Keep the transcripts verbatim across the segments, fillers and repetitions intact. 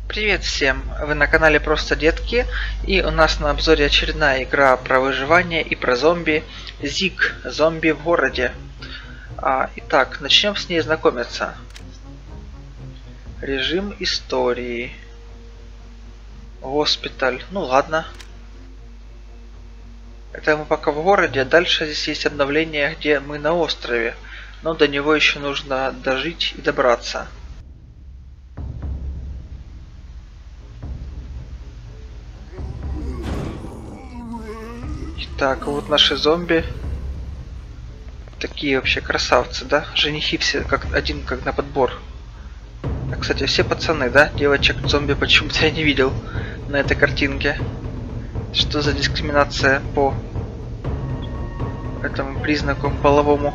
Привет всем! Вы на канале Просто Детки, и у нас на обзоре очередная игра про выживание и про зомби. Зиг. Зомби в городе. А, итак, начнем с ней знакомиться. Режим истории. Госпиталь. Ну ладно. Это мы пока в городе. Дальше здесь есть обновление, где мы на острове. Но до него еще нужно дожить и добраться. Так, вот наши зомби. Такие вообще красавцы, да? Женихи все как один, как на подбор. А, кстати, все пацаны, да? Девочек зомби почему-то я не видел на этой картинке. Что за дискриминация по этому признаку половому?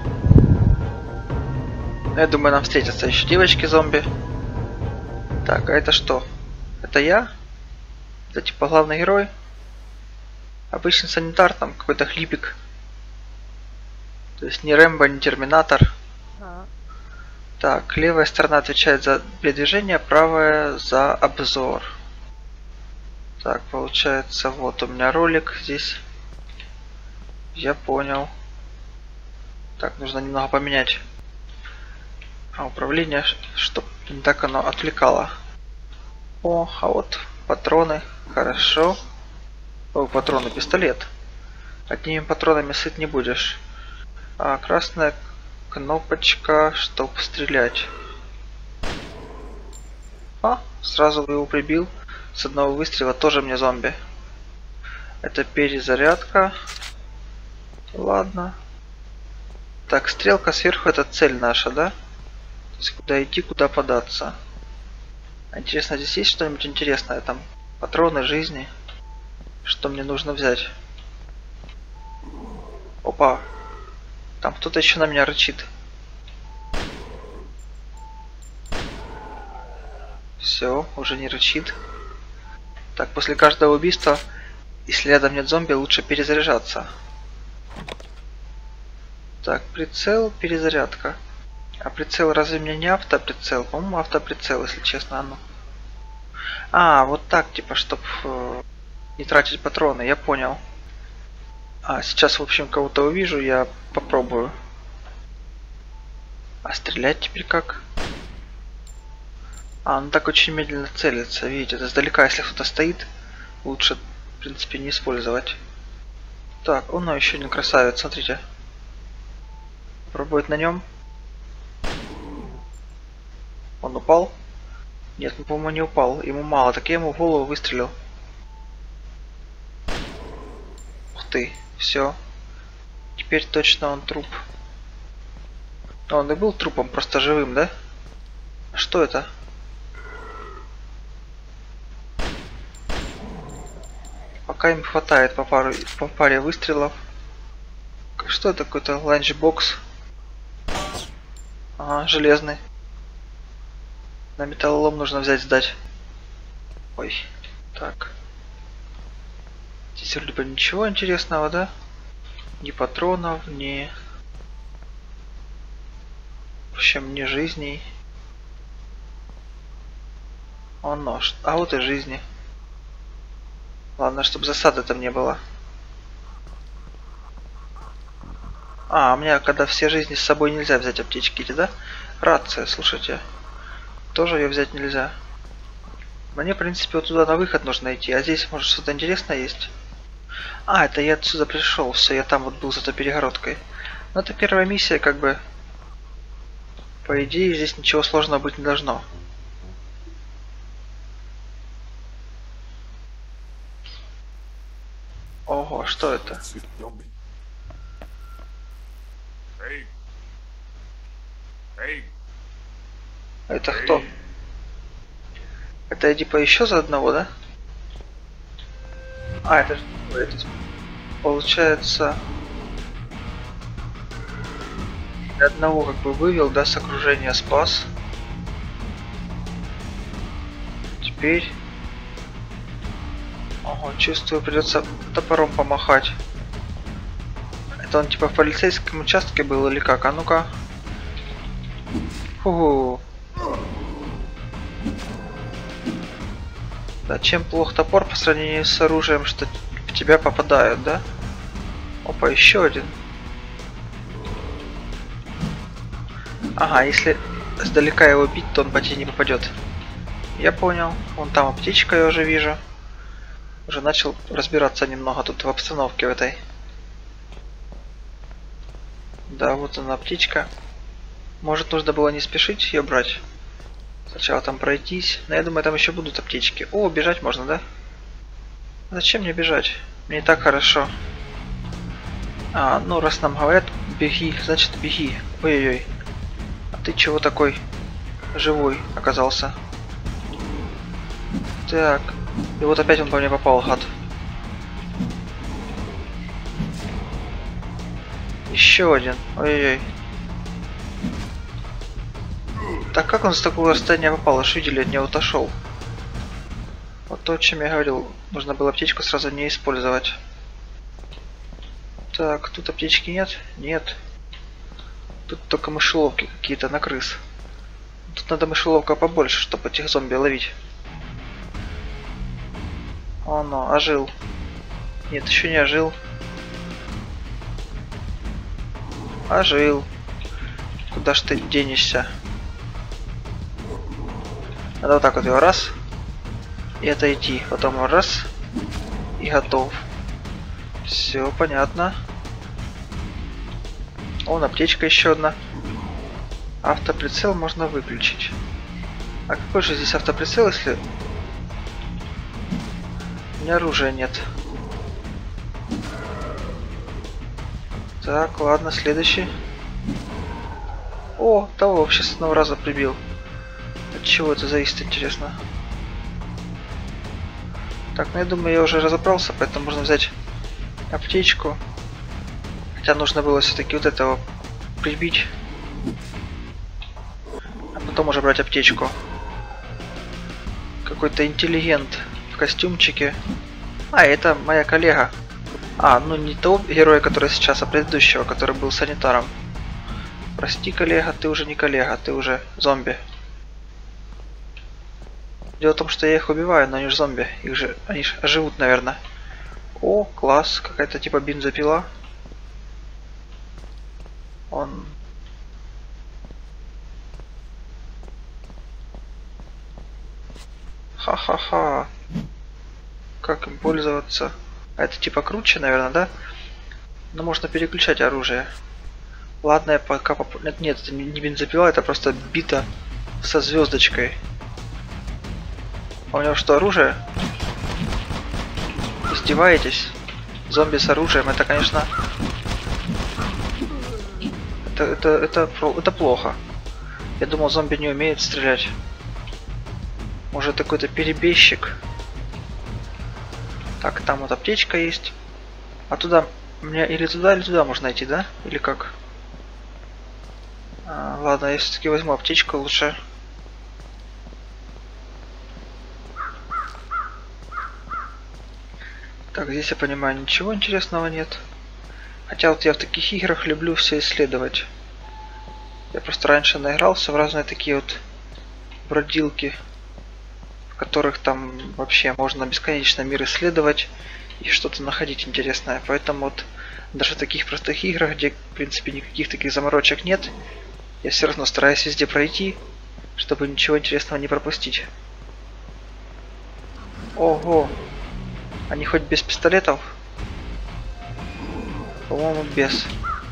Я думаю, нам встретятся еще девочки зомби. Так, а это что? Это я? Это типа главный герой? Обычный санитар, там какой-то хлипик. То есть не Рэмбо, не Терминатор. А. Так, левая сторона отвечает за передвижение, правая за обзор. Так, получается, вот у меня ролик здесь. Я понял. Так, нужно немного поменять. А управление, чтобы не так оно отвлекало. О, а вот патроны. Хорошо. О, патроны, пистолет. Одними патронами сыт не будешь. А, красная кнопочка, чтобы стрелять. А, сразу его прибил. С одного выстрела тоже мне зомби. Это перезарядка. Ладно. Так, стрелка сверху — это цель наша, да? То есть куда идти, куда податься. Интересно, здесь есть что-нибудь интересное? Там патроны, жизни. Что мне нужно взять? Опа. Там кто-то еще на меня рычит. Все, уже не рычит. Так, после каждого убийства, если рядом нет зомби, лучше перезаряжаться. Так, прицел, перезарядка. А прицел разве мне не автоприцел? По-моему, автоприцел, если честно. Ну. А, вот так, типа, чтоб э, не тратить патроны, я понял. А, сейчас, в общем, кого-то увижу, я попробую. А стрелять теперь как? А, он так очень медленно целится, видите, это издалека, если кто-то стоит, лучше, в принципе, не использовать. Так, он, ну, еще один красавец, смотрите. Пробует на нем. Он упал? Нет, ну, по-моему, не упал, ему мало, так я ему в голову выстрелил. Ух ты, все. Теперь точно он труп. Он и был трупом, просто живым, да? А что это? Пока им хватает по, пару, по паре выстрелов. Что это, какой-то ланчбокс? Ага, железный. На металлолом нужно взять, сдать. Ой, так. Здесь либо ничего интересного, да? Ни патронов, ни... В общем, ни жизней. О, нож. А вот и жизни. Ладно, чтобы засады там не было. А, у меня, когда все жизни с собой нельзя взять аптечки, да? Рация, слушайте. Тоже ее взять нельзя. Мне, в принципе, вот туда на выход нужно идти. А здесь, может, что-то интересное есть? А, это я отсюда пришел. Все, я там вот был за той перегородкой. Но это первая миссия, как бы. По идее, здесь ничего сложного быть не должно. Ого, что это? Это кто? Это типа еще за одного, да? А, это, это получается... Одного как бы вывел, да, с окружения спас. Теперь... Ого, чувствую, придется топором помахать. Это он типа в полицейском участке был или как? А ну-ка. Фу. Да, чем плох топор по сравнению с оружием, что в тебя попадают, да? Опа, еще один. Ага, если сдалека его бить, то он по тебе не попадет. Я понял. Вон там аптечка, я уже вижу. Уже начал разбираться немного тут в обстановке в этой. Да, вот она аптечка. Может, нужно было не спешить ее брать? Сначала там пройтись. Но я думаю, там еще будут аптечки. О, бежать можно, да? Зачем мне бежать? Мне и так хорошо. А, ну раз нам говорят, беги, значит беги. Ой-ой-ой. А ты чего такой живой оказался? Так. И вот опять он по мне попал, гад. Еще один. Ой-ой-ой. Так как он с такого расстояния попал? Аж видели, от него отошел. Вот то, о чем я говорил. Нужно было аптечку сразу не использовать. Так, тут аптечки нет? Нет. Тут только мышеловки какие-то на крыс. Тут надо мышеловка побольше, чтобы этих зомби ловить. О, ну, ожил. Нет, еще не ожил. Ожил. Куда ж ты денешься? Надо вот так вот его раз. И отойти. Потом раз. И готов. Все понятно. Вон аптечка еще одна. Автоприцел можно выключить. А какой же здесь автоприцел, если у меня оружия нет? Так, ладно, следующий. О, того вообще с одного раза прибил. От чего это зависит, интересно? Так, ну я думаю, я уже разобрался, поэтому можно взять аптечку. Хотя нужно было все-таки вот этого прибить. А потом уже брать аптечку. Какой-то интеллигент в костюмчике. А, это моя коллега. А, ну не того героя, который сейчас, а предыдущего, который был санитаром. Прости, коллега, ты уже не коллега, ты уже зомби. Дело в том, что я их убиваю, но они же зомби. Их же, они же оживут, наверное. О, класс, какая-то типа бензопила. Он... Ха-ха-ха. Как им пользоваться? А это типа круче, наверное, да? Но можно переключать оружие. Ладно, я пока... Поп... Нет, нет, это не бензопила, это просто бита со звездочкой. А у него что, оружие? Издеваетесь? Зомби с оружием, это, конечно... Это, это, это, это плохо. Я думал, зомби не умеет стрелять. Может, какой-то перебежчик. Так, там вот аптечка есть. А туда... Мне или туда, или туда можно идти, да? Или как? А, ладно, я все-таки возьму аптечку лучше. Так, здесь я понимаю, ничего интересного нет. Хотя вот я в таких играх люблю все исследовать. Я просто раньше наигрался в разные такие вот бродилки, в которых там вообще можно бесконечно мир исследовать и что-то находить интересное. Поэтому вот даже в таких простых играх, где в принципе никаких таких заморочек нет, я все равно стараюсь везде пройти, чтобы ничего интересного не пропустить. Ого! Они хоть без пистолетов? По-моему, без.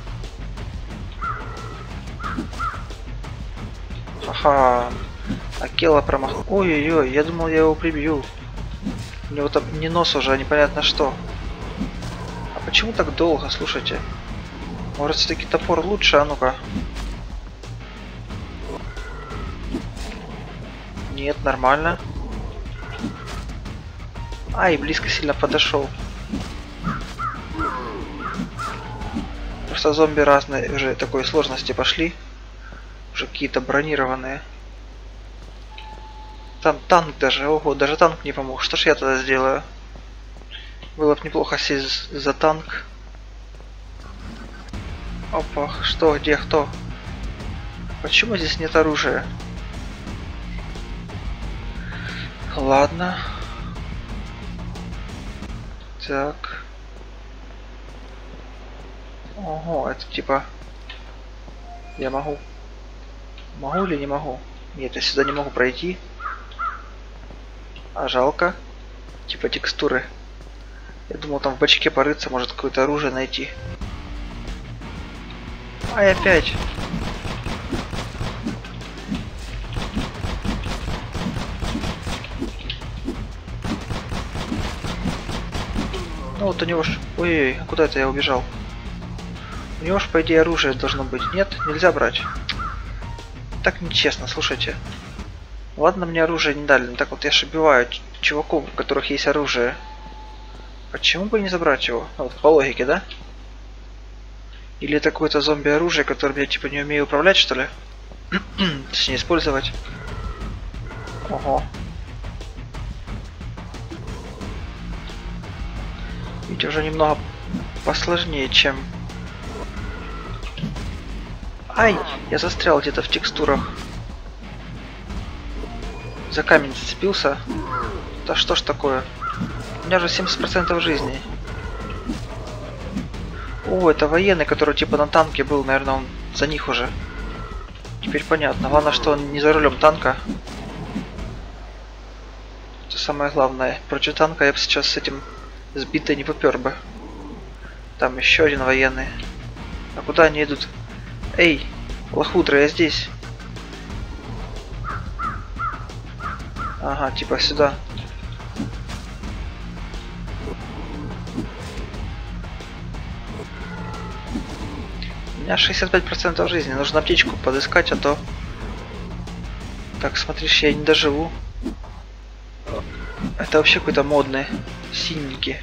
Ха-ха. Акела промах... Ой-ой-ой, я думал, я его прибью. У него там не нос уже, а непонятно что. А почему так долго, слушайте? Может, все-таки топор лучше, а ну-ка. Нет, нормально. Ай, близко сильно подошел. Просто зомби разные уже такой сложности пошли. Уже какие-то бронированные. Там танк даже, ого, даже танк не помог. Что ж я тогда сделаю? Было бы неплохо сесть за танк. Опа, что, где, кто? Почему здесь нет оружия? Ладно. Так. Ого, это типа... Я могу... Могу или не могу? Нет, я сюда не могу пройти. А жалко. Типа текстуры. Я думал там в бачке порыться, может какое-то оружие найти. Ай, опять. Ну вот у него ж... Ой-ой, а куда это я убежал? У него ж по идее оружие должно быть. Нет, нельзя брать. Так нечестно, слушайте. Ладно, мне оружие не дали, но так вот я ж убиваю чуваков, у которых есть оружие. Почему бы не забрать его? Ну, вот по логике, да? Или это какое-то зомби-оружие, которым я типа не умею управлять, что ли? Точнее, использовать. Ого. Ведь уже немного посложнее, чем... Ай! Я застрял где-то в текстурах. За камень зацепился. Да что ж такое? У меня же семьдесят процентов жизни. О, это военный, который типа на танке был, наверное, он за них уже. Теперь понятно. Главное, что он не за рулем танка. Это самое главное. Против танка я бы сейчас с этим сбитый не попер бы. Там еще один военный. А куда они идут? Эй, лохудра, я здесь. Ага, типа сюда. У меня шестьдесят пять процентов жизни. Нужно аптечку подыскать, а то... Так, смотришь, я не доживу. Это вообще какой-то модный. Синенький.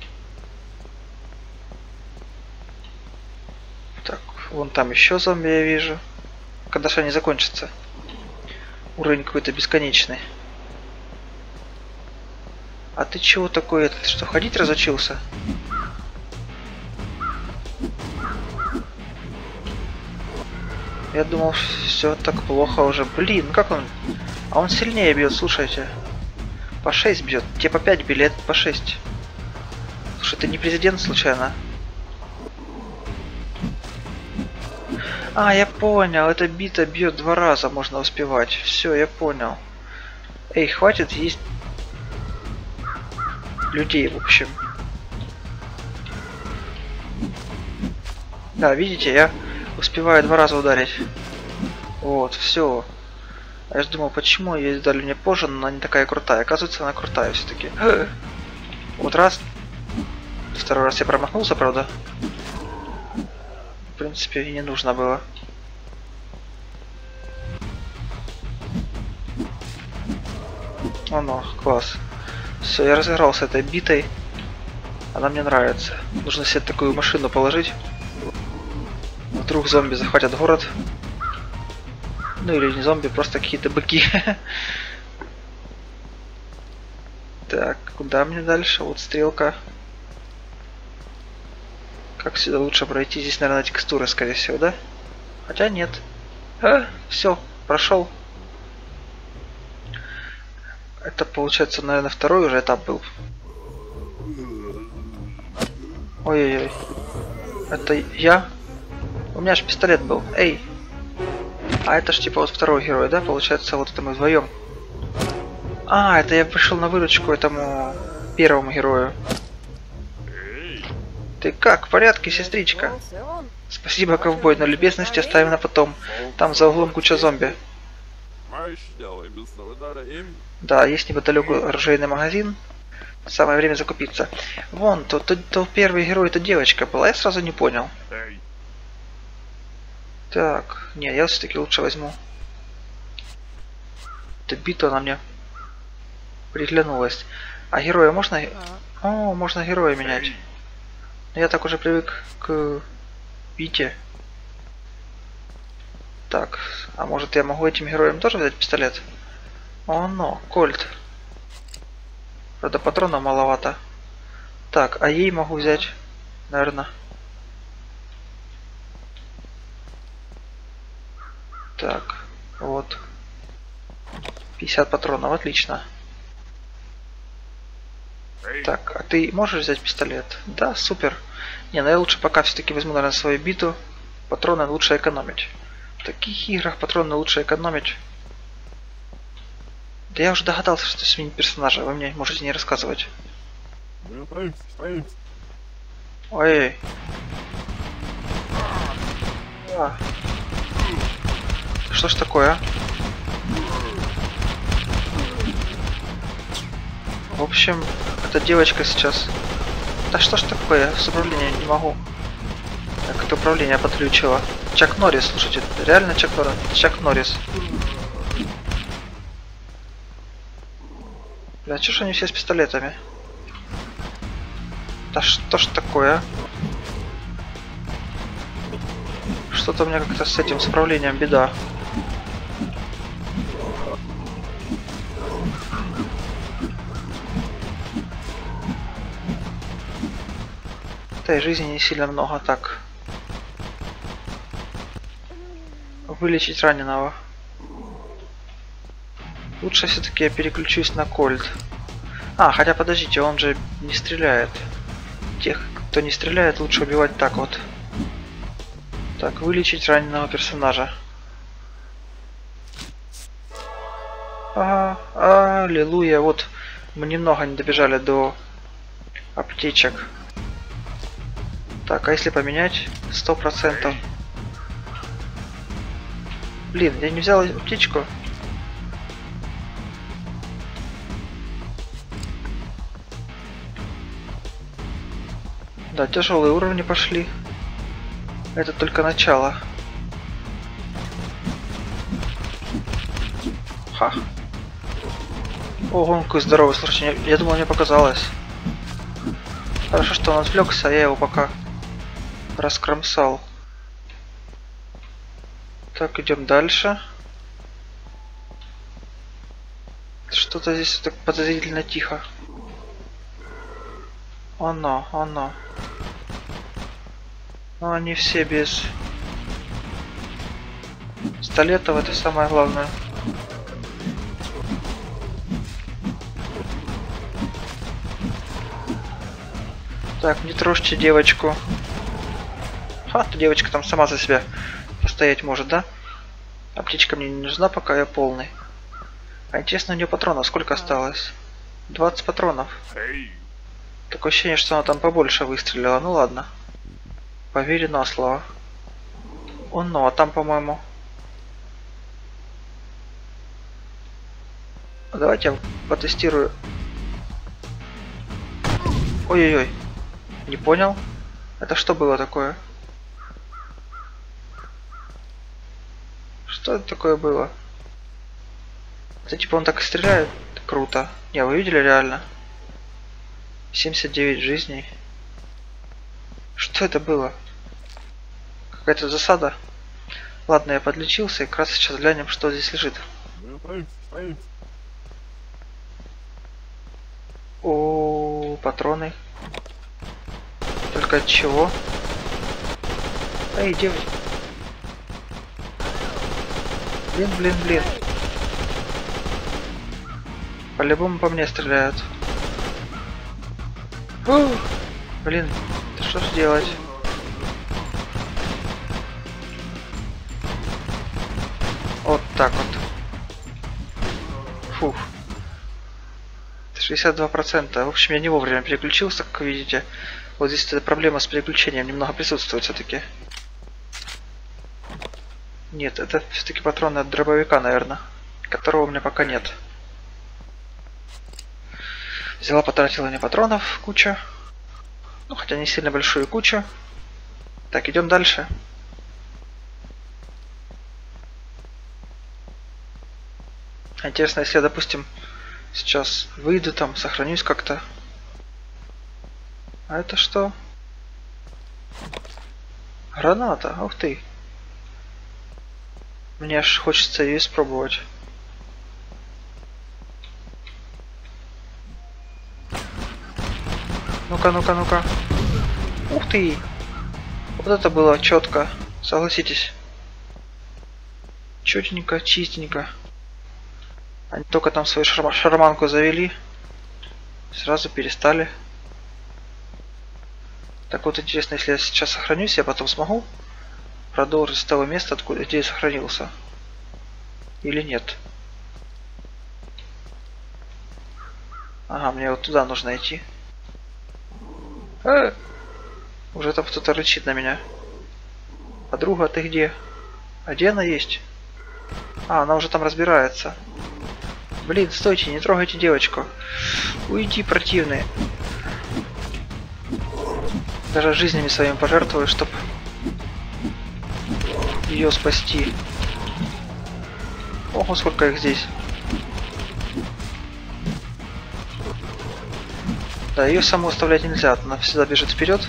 Так, вон там еще зомби я вижу. Когда же они закончатся? Уровень какой-то бесконечный. А ты чего такой этот? Что, ходить разучился? Я думал, все так плохо уже. Блин, как он? А он сильнее бьет, слушайте. По шесть бьет. Те по пять били, это по шесть. Слушай, ты не президент случайно? А, я понял. Эта бита бьет два раза, можно успевать. Все, я понял. Эй, хватит есть людей, в общем. Да, видите, я успеваю два раза ударить. Вот, все. А я же думал, почему ее дали мне позже, но она не такая крутая. Оказывается, она крутая все-таки. Вот раз. Второй раз я промахнулся, правда. В принципе, и не нужно было. Оно, класс. Все, я разыгрался этой битой. Она мне нравится. Нужно себе такую машину положить. Вдруг зомби захватят город. Ну или не зомби, просто какие-то быки. Так, куда мне дальше? Вот стрелка. Как сюда лучше пройти? Здесь, наверное, текстуры, скорее всего, да? Хотя нет. А, все, прошел. Это получается, наверное, второй уже этап был. Ой-ой-ой. Это я? У меня же пистолет был. Эй! А это ж типа вот второй герой, да? Получается, вот это мы вдвоем. А, это я пришел на выручку этому первому герою. Ты как? В порядке, сестричка? Спасибо, ковбой, но любезности оставим на потом. Там за углом куча зомби. Да, есть неподалеку оружейный магазин. Самое время закупиться. Вон, то, то, то первый герой, это девочка была, я сразу не понял. Так, не, я все-таки лучше возьму. Эта бита она мне приглянулась. А героя можно... О, можно героя менять. Но я так уже привык к бите. Так, а может я могу этим героям тоже взять пистолет? О, но, кольт. Правда, патронов маловато. Так, а ей могу взять, наверное. Так, вот. пятьдесят патронов, отлично. Так, а ты можешь взять пистолет? Да, супер. Не, ну я лучше пока все-таки возьму, наверное, свою биту. Патроны лучше экономить. В таких играх патроны лучше экономить. Да я уже догадался, что сменить персонажа. Вы мне можете не рассказывать. Ой. А. Что ж такое? В общем, эта девочка сейчас... Да что ж такое? С управлением не могу. Так, это управление подключило. Чак Норрис, слушайте, реально Чак Норрис. Чак Норрис. Бля, чё ж они все с пистолетами? Да что ж такое? Что-то у меня как-то с этим, с управлением беда. Да и жизни не сильно много, так. Вылечить раненого. Лучше все-таки я переключусь на Кольт. А, хотя подождите, он же не стреляет. Тех, кто не стреляет, лучше убивать так вот. Так, вылечить раненого персонажа. Ага, аллилуйя, вот мы немного не добежали до аптечек. Так, а если поменять? Сто процентов. Блин, я не взял аптечку. Да, тяжелые уровни пошли. Это только начало. Ха. Ого, он какой здоровый, слушайте, я, я думал, мне показалось. Хорошо, что он отвлекся, а я его пока раскромсал. Так, идем дальше. Что-то здесь так подозрительно тихо. Оно, оно. Но они все без пистолетов, это самое главное. Так, не трожьте девочку. Ха, девочка там сама за себя постоять может, да? Аптечка мне не нужна, пока я полный. А интересно, у нее патронов сколько осталось? двадцать патронов. Такое ощущение, что она там побольше выстрелила. Ну ладно. Поверю на слово. Он, ну, а там, по-моему... Давайте я потестирую. Ой-ой-ой. Не понял? Это что было такое? Что это такое было? Это типа он так и стреляет? Круто. Не, вы видели реально? семьдесят девять жизней. Что это было? Какая-то засада? Ладно, я подлечился и как раз сейчас глянем, что здесь лежит. О, патроны. Только от чего? Эй, девочка. Блин, блин, блин. По-любому по мне стреляют. Фу! Блин, да что ж делать? Вот так вот. Фух. шестьдесят два процента. В общем, я не вовремя переключился, как видите. Вот здесь эта проблема с переключением немного присутствует все-таки. Нет, это все-таки патроны от дробовика, наверное, которого у меня пока нет. Взяла, потратила не патронов, куча. Ну, хотя не сильно большую кучу. Так, идем дальше. Интересно, если я, допустим, сейчас выйду там, сохранюсь как-то. А это что? Граната, ух ты. Мне аж хочется ее испробовать. Ну-ка, ну-ка, ну-ка. Ух ты! Вот это было четко, согласитесь. Четенько, чистенько. Они только там свою шарма шарманку завели. Сразу перестали. Так вот, интересно, если я сейчас сохранюсь, я потом смогу продолжить с того места, откуда, где я сохранился. Или нет? Ага, мне вот туда нужно идти. Э! Уже там кто-то рычит на меня. Подруга, ты где? А где она есть? А, она уже там разбирается. Блин, стойте, не трогайте девочку. Уйди, противный. Даже жизнями своими пожертвую, чтобы ее спасти. Ого, сколько их здесь. Да, ее саму оставлять нельзя, она всегда бежит вперед.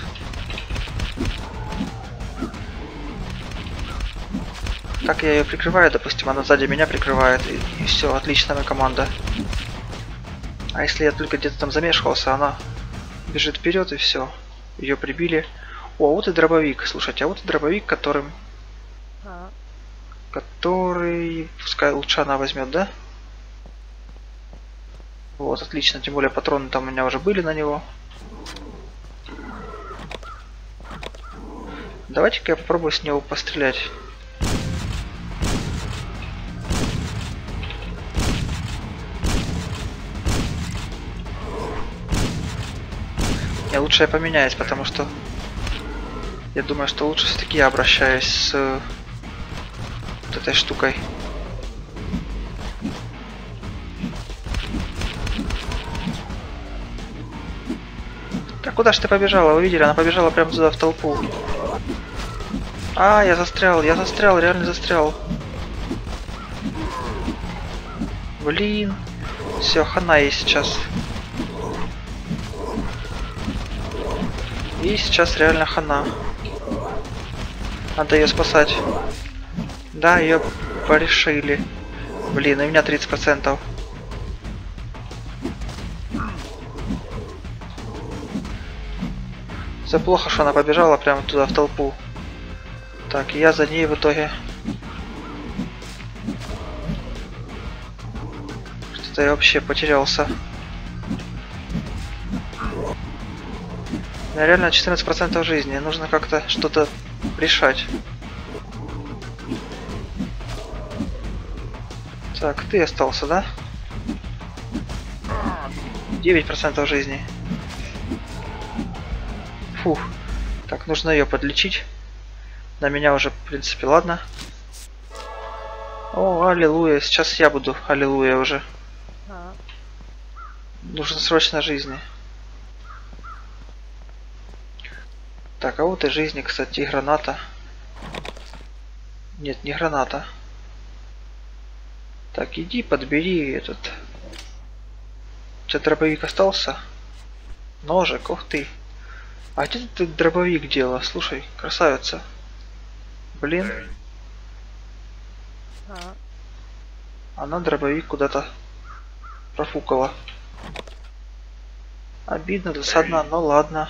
Как я ее прикрываю, допустим, она сзади меня прикрывает, и, и все, отличная моя команда. А если я только где-то там замешивался, она бежит вперед и все. Ее прибили. О, вот и дробовик. Слушайте, а вот и дробовик, которым... А. Который... Пускай лучше она возьмет, да? Вот, отлично. Тем более патроны там у меня уже были на него. Давайте-ка я попробую с него пострелять. Я лучше я поменяюсь, потому что я думаю, что лучше все-таки я обращаюсь с э, вот этой штукой. Так куда ж ты побежала? Вы видели? Она побежала прямо туда в толпу. А, я застрял, я застрял, реально застрял. Блин. Все, хана ей сейчас. И сейчас реально хана. Надо ее спасать. Да, ее порешили. Блин, и у меня тридцать процентов. Все плохо, что она побежала прямо туда в толпу. Так, я за ней в итоге. Что-то я вообще потерялся. У меня реально четырнадцать процентов жизни. Нужно как-то что-то решать. Так, ты остался, да? девять процентов жизни. Фух. Так, нужно ее подлечить. На меня уже, в принципе, ладно. О, аллилуйя. Сейчас я буду аллилуйя уже. Нужно срочно жизни. Так, а вот и жизни, кстати, и граната. Нет, не граната. Так, иди подбери этот. У тебя дробовик остался? Ножик, ух ты. А где ты дробовик делала? Слушай, красавица. Блин. Она дробовик куда-то профукала. Обидно, досадно, но ладно.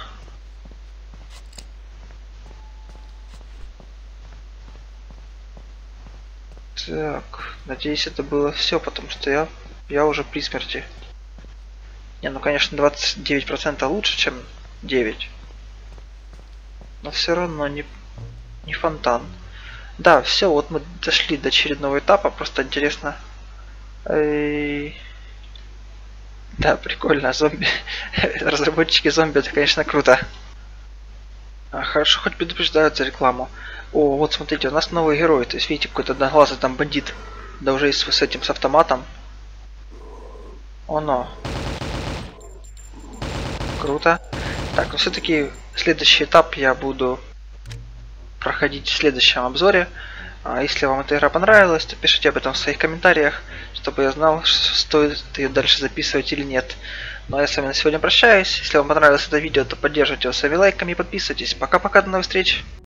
Так, надеюсь, это было все, потому что я, я уже при смерти. Не, ну конечно, двадцать девять процентов лучше, чем девять. Но все равно не, не фонтан. Да, все, вот мы дошли до очередного этапа, просто интересно. Эй... Да, прикольно, зомби. Разработчики зомби, это, конечно, круто. А, хорошо, хоть предупреждают за рекламу. О, вот смотрите, у нас новый герой. То есть, видите, какой-то одноглазый там бандит. Да уже и с, с этим, с автоматом. Оно. Круто. Так, но все-таки следующий этап я буду проходить в следующем обзоре. А если вам эта игра понравилась, то пишите об этом в своих комментариях, чтобы я знал, стоит ее дальше записывать или нет. Ну а я с вами на сегодня прощаюсь. Если вам понравилось это видео, то поддержите его своими лайками и подписывайтесь. Пока-пока, до новых встреч!